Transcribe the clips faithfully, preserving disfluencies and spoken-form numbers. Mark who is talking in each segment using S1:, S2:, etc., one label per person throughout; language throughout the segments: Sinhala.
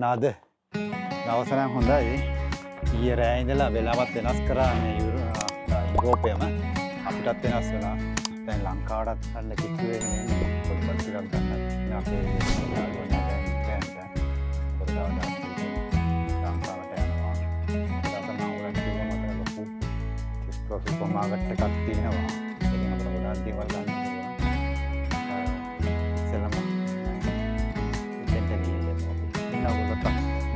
S1: ඔන්න අද දවස නම් හොඳයි. ඊයේ රෑ ඉඳලා වෙලාවත් වෙනස් කරා මේ යුරෝපයේම අපිටත් වෙනස් වෙනවා. දැන් ලංකාවටත් අන්න කිට්ටු වෙන්නේ නේ. පොඩ්ඩක් ටිකක් ගන්න අපේ යාළුවෝ දැන් දැන් පොඩ්ඩක් ලංකාවට යනවා. ඒක තමයි ඔයගොල්ලෝ කිව්ව මත ලොකු සුපර් මාකට් එකක් තියෙනවා. ඒකෙන් අපිට ගොඩාක් දේවල් ගන්න පුළුවන්. ඉස්සෙල්ලාම ඉතින් දෙන්නේ ඉන්න ඔයගොල්ලෝ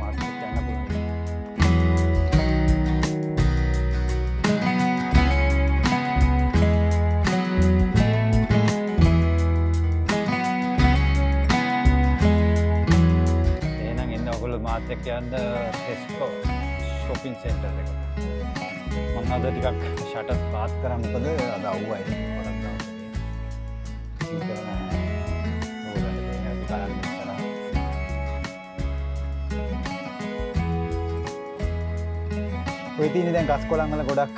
S1: and the Tesco shopping center එක. මම අද ටිකක් ෂටර් පාත් කරා මොකද අද අවුවයි පොඩක් දවසේ. ඔය තියෙන දැන් ගස් කොළන් වල ගොඩක්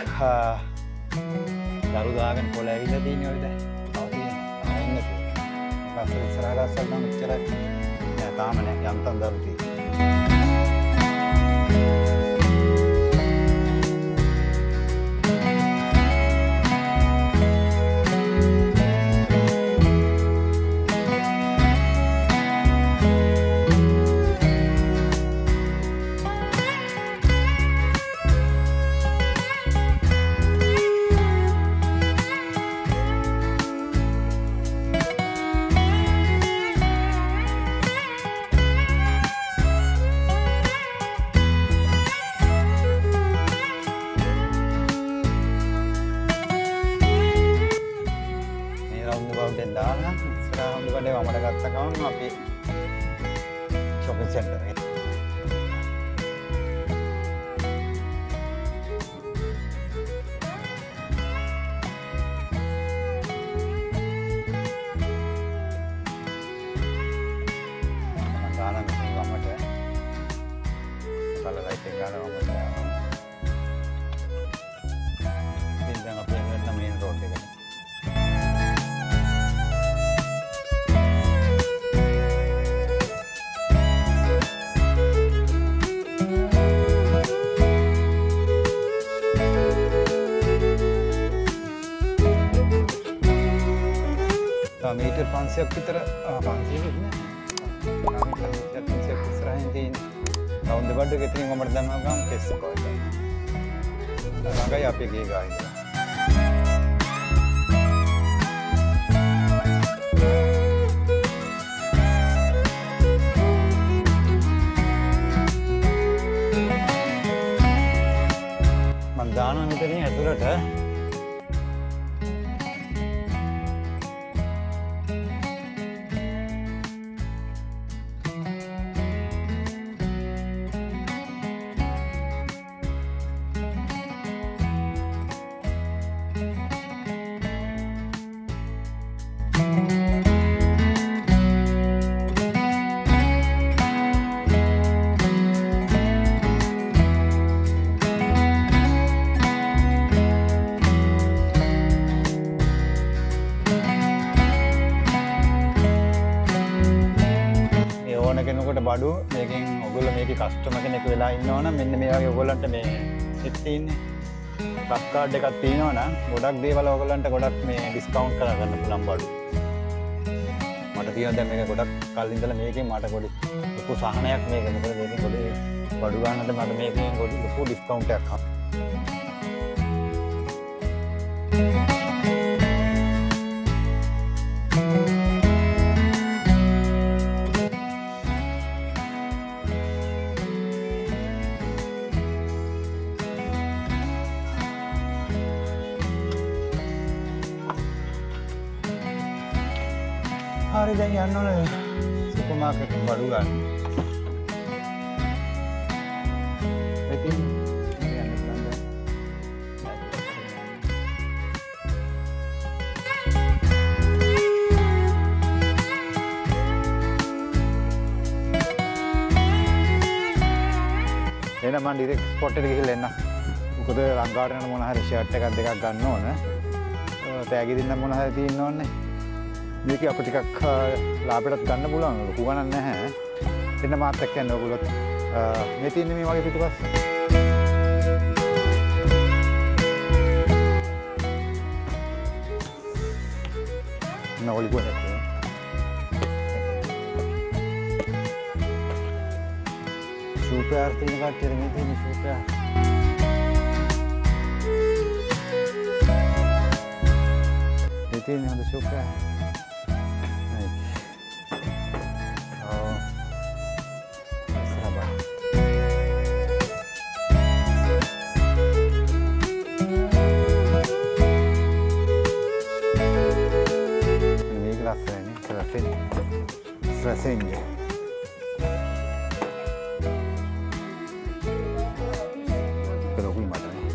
S1: දරු දාගෙන කොළ ඇවිල්ලා තියෙන්නේ ඔය දැන්. තව තියෙනවා. තව ඉන්න තියෙනවා. පස්සේ ඉස්සරහ ගස් වල නම් මෙච්චර නෑ තාම නෑ යන්තම් දරු තියෙනවා. shopping center එක. මම ගාන මෙතන ගමට කලරයි එක ගාන වමට ඉතින් දැන් අපි යන්න මේන් රෝඩ් එකට. meter පන්සියක් විතර පන්සියක් නේ. පන්සියක් පන්සියක් ඉස්සරහින් තියෙන රවුන්ඩ් බඩ එක ඉතින් ඔබට දැම්මම ගමන් ටෙස්කෝ එක. ළඟයි අපි ගියේ ගායිද. මම දානවා මෙතනින් ඇතුළට කෙනෙකුට බඩු මේකෙන් ඔයගොල්ලෝ මේකේ කස්ටමර් කෙනෙක් වෙලා ඉන්නවනම් මෙන්න මේ වගේ ඔයගොල්ලන්ට මේ සිත් තියෙන්නේ ක්ලබ් කාඩ් එකක් තියෙනවනම් ගොඩක් දේවල් ඔයගොල්ලන්ට ගොඩක් මේ ඩිස්කවුන්ට් කරලා ගන්න පුළුවන් බඩු. මට තියෙනවා දැන් මේක ගොඩක් කල් ඉඳලා මේකෙන් මට පොඩි ලොකු සහනයක් මේක. මොකද මේකෙන් පොඩි බඩු ගන්නට මට මේකෙන් පොඩි ලොකු ඩිස්කවුන්ට් එකක් හම්බ. hari දැන් යන්න ඕනේ සුපර් මාකට් එක බඩු ගන්න. ඉතින් යන්න පුළුවන්. එහෙනම් මම ඩිරෙක්ට් ස්පොට් එකට ගිහලා එන්න. මොකද ලංකාවට යන මොන හරි ෂර්ට් එකක් දෙකක් ගන්න ඕන. තෑගි දෙන්න මොන හරි තියෙන්න ඕනේ. මේක අපිට ටිකක් ලාභයටත් ගන්න පුළුවන්. ලොකු ගණන් නැහැ. එන්න මාත් එක්ක යන්න ඔයගොල්ලොත් මේ තින්නේ මේ වගේ පිටුපස්සේ. නෝලි ගොඩක් සුපර් තියෙන කට්ටිය මේ තියෙන සුපර් මේ තියෙන හොඳ super Rasenja. Kalau gue macam ni.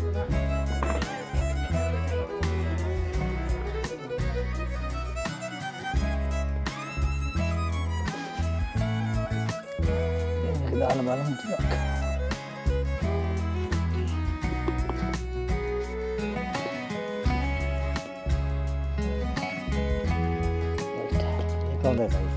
S1: Ini dalam-dalam juga. Kau dah tahu.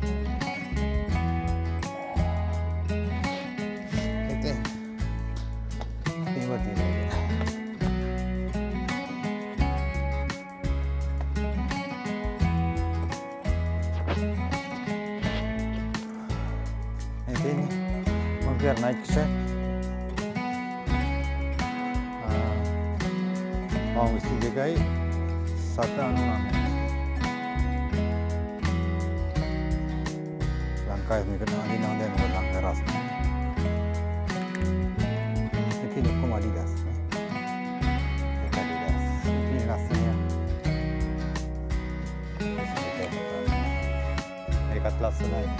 S1: Ini biar naik set. Mau mesti dikai satu anu nama. Langkah ini kena di nang dan langkah ras. Ini kok Adidas. Adidas. Ini rasanya. Ini kat kelas naik.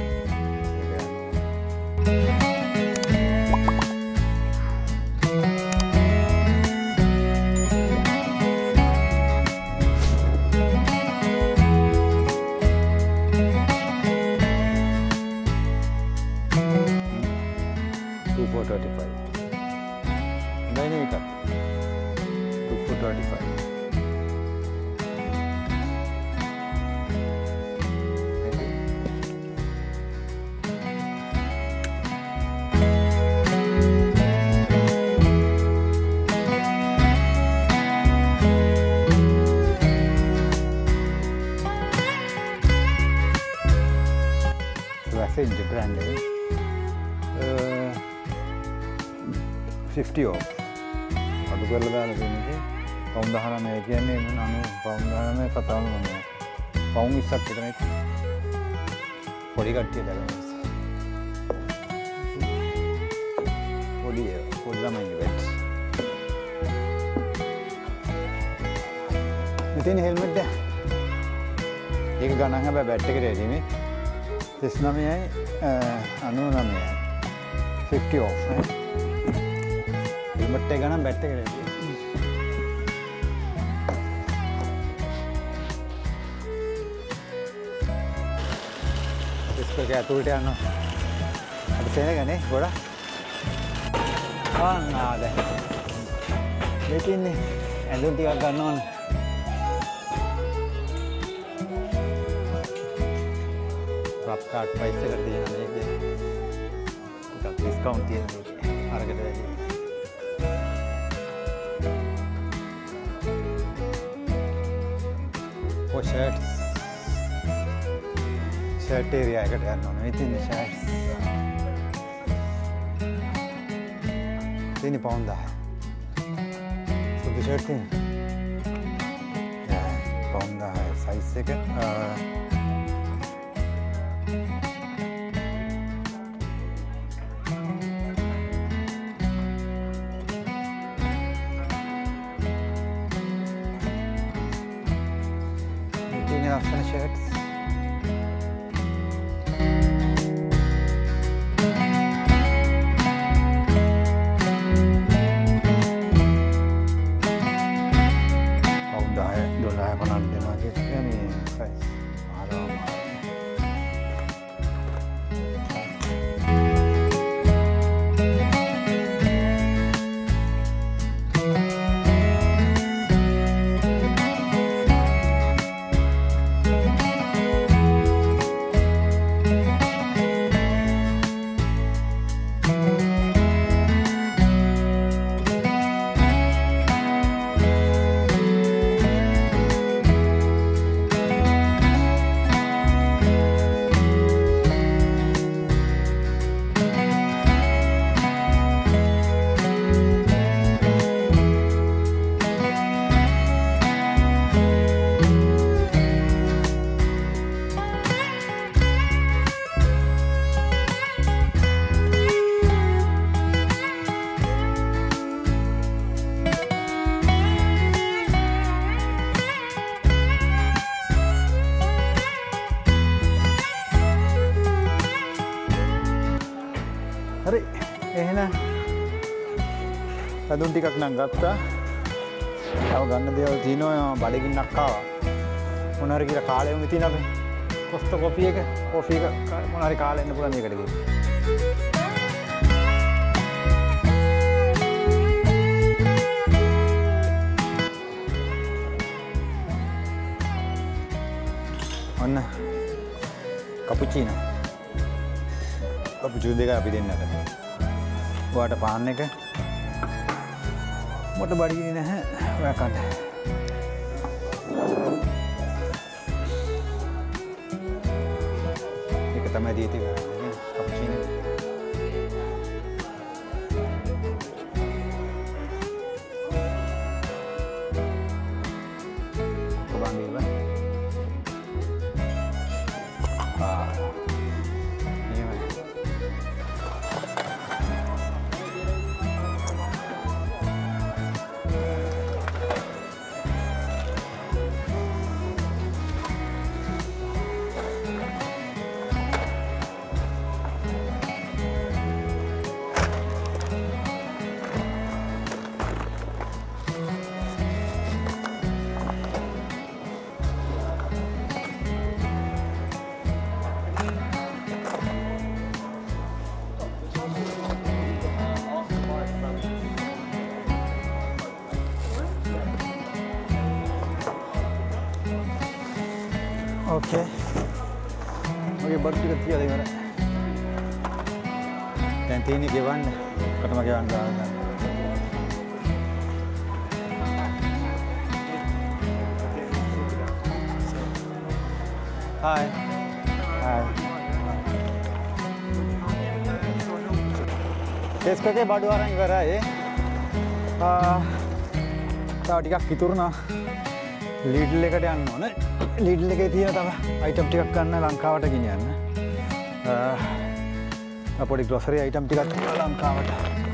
S1: two four twenty-five. Ini ni kat. two four twenty-five. Rasenja brand ni uh, fifty off. Adu කරලා දාලා දෙන්නේ. පවුන් දහනවය කියන්නේ මොන පවුන් දහනවය කතාව මොනවා. පවුන් විස්සක් විතරයි. පොඩි කට්ටිය දාලා. පොඩි පොඩි ළමයි වෙත්. මෙතන හෙල්මට් එක. ඒක ගණන් හැබැයි බැට් එකට එදීනේ. This name is anu name fifty off. Helmet te gana bet te kare. इसको क्या टूटे आना? अब सेने का नहीं बोला? हाँ ना आधे. लेकिन ऐसे तो क्या करना? आप कार्ड पैसे कर दिए ना ये तो डिस्काउंट दिए हर जगह वो शर्ट्स शर्ट एरिया है कटे ना इतने शर्ट्स तीन पाउंड है so the shirt thing pound है साइज से के After shirts. Pound dah, dolar mana ada lagi? Ini size. Ada. එන ඇඳුම් ටිකක් නම් ගත්තා. තව ගන්න දේවල් තියෙනවා. බඩගින්නක් ආවා. මොන හරි කියලා කාලෙම තියෙන අපි කොස්ත කොපි එක කොෆි එක මොන හරි කාලෙ එන්න පුළුවන් මේකට ගිහින්. ඔන්න කපුචීනෝ. කපුචීනෝ දෙක අපි දෙන්නට. ඔයාට පාන් එක මොට බඩගිනි නැහැ. ඔයා කන්න. ඒක තමයි දීති කරන්නේ කපුචීනෝ. කොබන් දීලා. ආ. නියමයි. Oke, oke baru kita tiga lagi mana? Nanti ini gimana? Ketemu gimana? Hai, hai. Kesko ke baru orang ibarat ya. Ah, tadi kak kiturna. Lidl එකට යන්න ඕන. Lidl එකේ තියෙන තව item ටිකක් ගන්න ලංකාවට ගෙනියන්න. අ පොඩි grocery item ටිකක් ලංකාවට.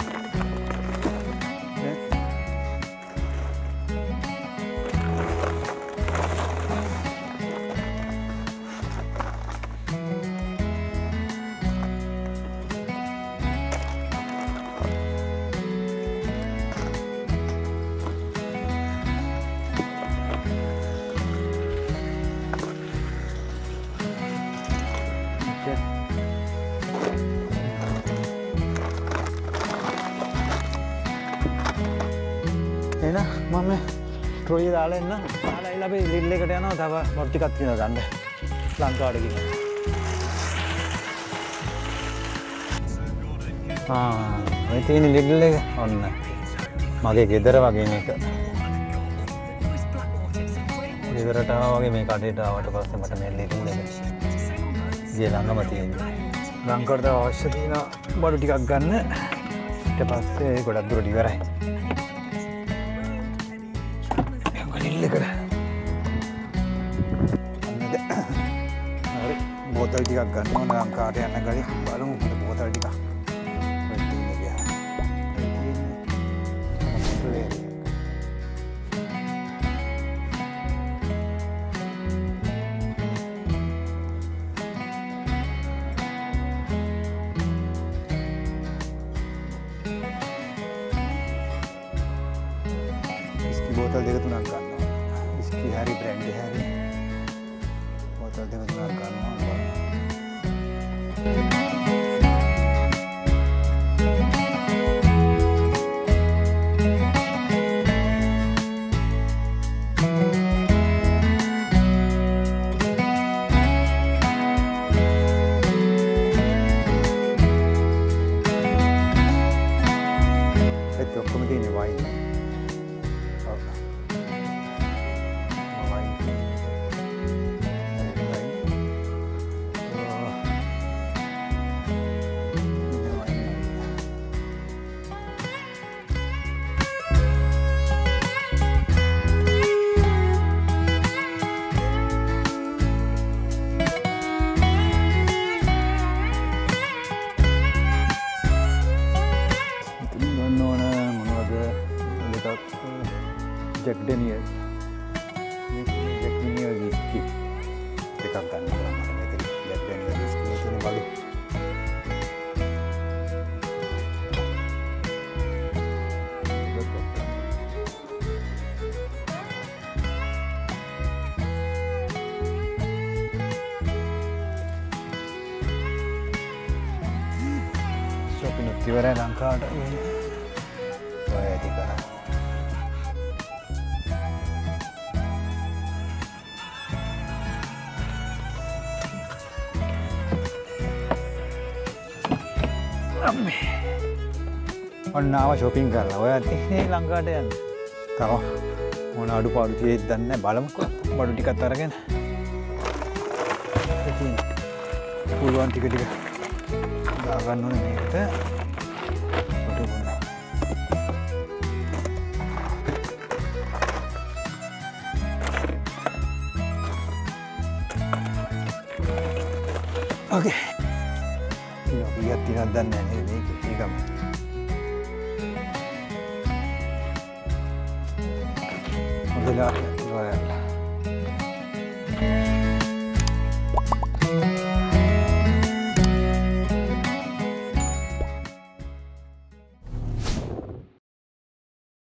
S1: එන මම ට්‍රොයි දාලා එන්න. දාලා ඉල අපි ලිඩ් එකට යනවා. තව මොට් ටිකක් තියෙනවා ගන්න. ලංකාවට ගිහින්. ආ, මේ තියෙන ලිඩ් එක ඔන්න. මගේ ගෙදර වගේ මේක. ගෙදරට ආවා වගේ මේ කඩේට ආවට පස්සේ මට මේ ලිඩ් එක ගේ ළඟම තියෙනවා. ලංකාවට අවශ්‍ය තියෙන බඩු ටිකක් ගන්න. ඊට පස්සේ ගොඩක් දුරට ඉවරයි. Lihat, hari botol tiga kan, mana angka ada yang kali, baru ada botol tiga. Ini dia, ini, Iski botol tiga tu nangkan. Iski hari brand hari botol dengan harga normal. Itu komedi ini wine. Jack Daniels, Jack Daniels whisky, dekat kan orang macam itu. Jack Daniels whisky itu ni baru. ඉවරයි ලංකාවට ඔය ඇති කරා. අම්මේ ඔන්න ආව shopping කරලා. ඔය ඇති ලංකාවට යන්න. තව මොන අඩුපාඩු තියෙද්ද දන්නේ නැහැ. බලමුකෝ. බඩු ටිකක් අරගෙන. ඉතින් පුළුවන් ටික ටික දාගන්න ඕනේ මේකට. බඩු ගන්න. ඕකේ. කිලෝ කීයක් තියෙනවද දන්නේ නැහැ නේද මේක. ඒකම. හොඳලා